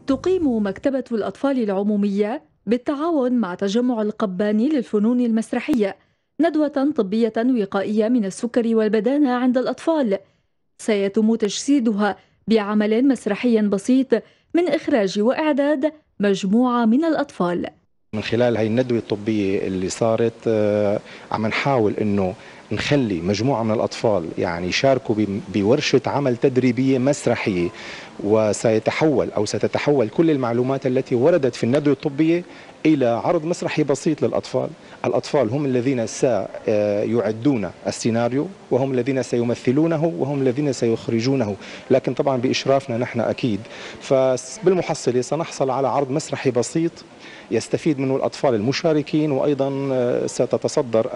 تقيم مكتبة الأطفال العمومية بالتعاون مع تجمع القباني للفنون المسرحية ندوة طبية وقائية من السكري والبدانة عند الأطفال، سيتم تجسيدها بعمل مسرحي بسيط من إخراج وإعداد مجموعة من الأطفال. من خلال هاي الندوة الطبية اللي صارت عم نحاول انه نخلي مجموعة من الأطفال يعني يشاركوا بورشة عمل تدريبية مسرحية، وسيتحول أو ستتحول كل المعلومات التي وردت في الندوة الطبية إلى عرض مسرحي بسيط للأطفال. الأطفال هم الذين سيعدون السيناريو، وهم الذين سيمثلونه، وهم الذين سيخرجونه، لكن طبعا بإشرافنا نحن أكيد. فبالمحصلة سنحصل على عرض مسرحي بسيط يستفيد منه الأطفال المشاركين، وأيضا ستتصدر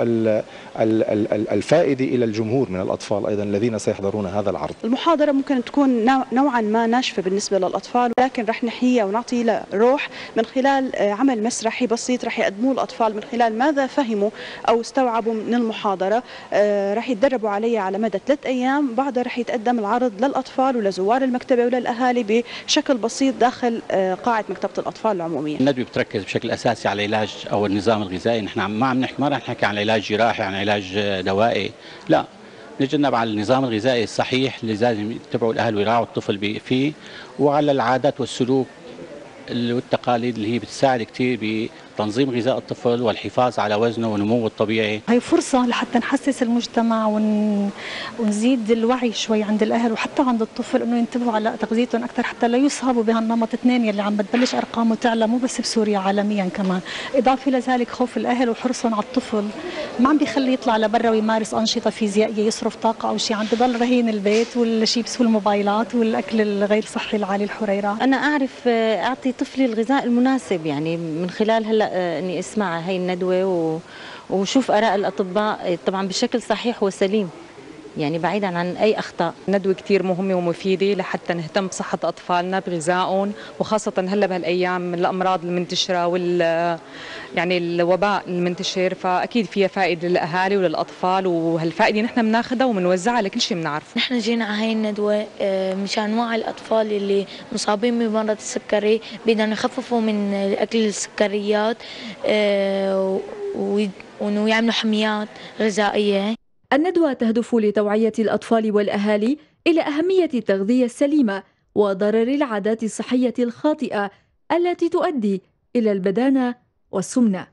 الفائدة إلى الجمهور من الأطفال أيضا الذين سيحضرون هذا العرض. المحاضرة ممكن تكون نوعا ما ناشفة بالنسبة للأطفال، ولكن رح نحييها ونعطي لها روح من خلال عمل مسرحي بسيط رح يقدموه الأطفال من خلال ماذا فهموا أو استوعبوا من المحاضرة. رح يتدربوا عليها على مدى 3 أيام، بعدها رح يتقدم العرض للأطفال ولزوار المكتبة وللأهالي بشكل بسيط داخل قاعة مكتبة الأطفال العمومية. الندوة بتركز بشكل اساسي على العلاج او النظام الغذائي. نحن ما رح نحكي عن علاج جراحي، عن علاج دوائي، لا، نتجنب على النظام الغذائي الصحيح اللي لازم يتبعوا الاهل ويراعوا الطفل فيه، وعلى العادات والسلوك والتقاليد اللي هي بتساعد كثير بتنظيم غذاء الطفل والحفاظ على وزنه ونموه الطبيعي. هي فرصة لحتى نحسس المجتمع ونزيد الوعي شوي عند الأهل وحتى عند الطفل إنه ينتبهوا على تغذيتهم أكثر حتى لا يصابوا بهالنمط 2 يلي عم بتبلش أرقامه تعلى مو بس بسوريا، عالميا كمان. إضافة لذلك خوف الأهل وحرصهم على الطفل ما عم بيخليه يطلع لبرا ويمارس أنشطة فيزيائية يصرف طاقة أو شيء، عم بضل رهين البيت والشيبس والموبايلات والأكل الغير صحي العالي الحريرات. أنا أعرف أعطي طفلي الغذاء المناسب، يعني من خلال هلا اني اسمع هاي الندوه وشوف اراء الاطباء طبعا بشكل صحيح وسليم، يعني بعيدا عن اي اخطاء. الندوه كثير مهمه ومفيده لحتى نهتم بصحه اطفالنا بغذائهم، وخاصه هلا بهالايام من الامراض المنتشره يعني الوباء المنتشر، فاكيد فيها فائده للاهالي وللاطفال، وهالفائده نحن بناخذها وبنوزعها لكل شيء بنعرفه. نحن جينا على هاي الندوه مشان نوعي الاطفال اللي مصابين بمرض السكري، بدنا يخففوا من اكل السكريات وانه يعملوا حميات غذائيه. الندوة تهدف لتوعية الأطفال والأهالي إلى أهمية التغذية السليمة وضرر العادات الصحية الخاطئة التي تؤدي إلى البدانة والسمنة.